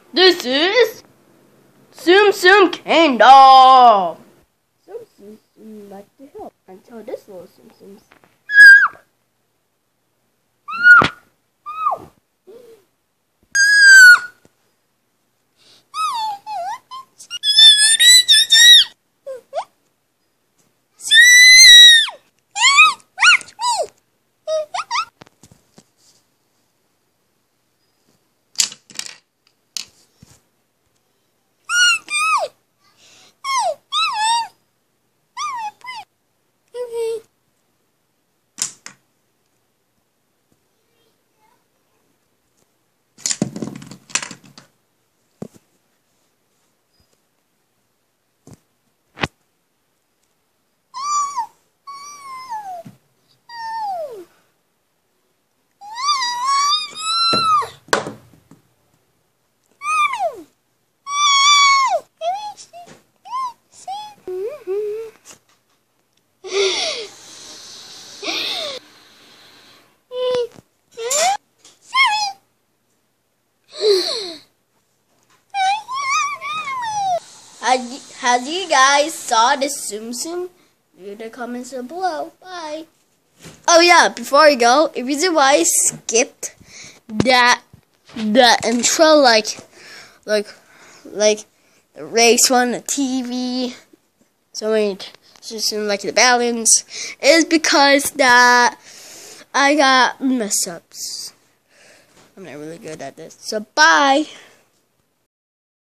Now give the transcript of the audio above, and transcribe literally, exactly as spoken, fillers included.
This is Tsum Tsum Kingdom. Some Tsum Tsum like to help until this little Tsum Tsum's. Have you guys saw the Tsum Tsum? Leave the comments below. Bye. Oh yeah, before we go, the reason why I skipped that the intro, like, like, like the race one, the T V, so many, just like the balance, is because that I got mess ups. I'm not really good at this. So bye.